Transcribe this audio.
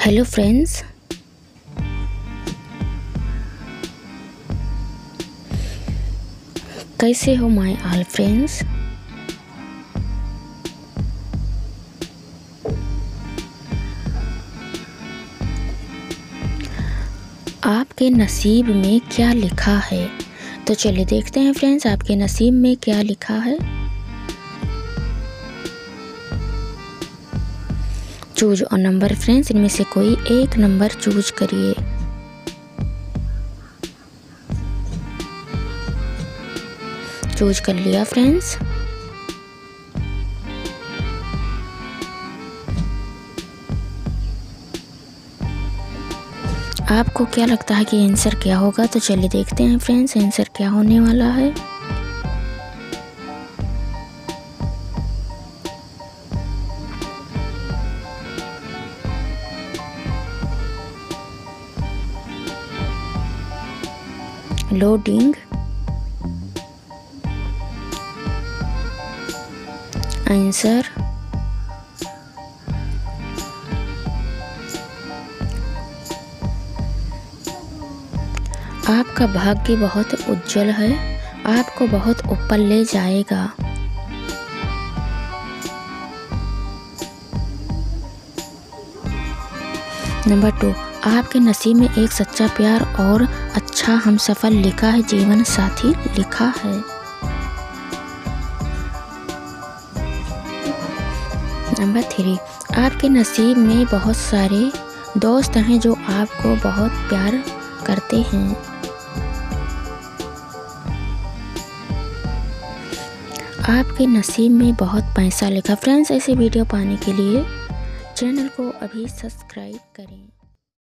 Hello friends, कैसे हो my all friends. आपके नसीब में क्या लिखा है, तो चलिए देखते हैं फ्रेंड्स आपके नसीब में क्या लिखा है। चूज और नंबर फ्रेंड्स, इनमें से कोई एक नंबर चूज करिए। चूज कर लिया फ्रेंड्स। आपको क्या लगता है कि आंसर क्या होगा, तो चलिए देखते हैं फ्रेंड्स आंसर क्या होने वाला है। लोडिंग। आंसर आपका भाग्य बहुत उज्जवल है, आपको बहुत ऊपर ले जाएगा। नंबर 2, आपके नसीब में एक सच्चा प्यार और अच्छा हमसफर लिखा है, जीवन साथी लिखा है। नंबर 3, आपके नसीब में बहुत सारे दोस्त हैं जो आपको बहुत प्यार करते हैं। आपके नसीब में बहुत पैसा लिखा। फ्रेंड्स, ऐसे वीडियो पाने के लिए चैनल को अभी सब्सक्राइब करें।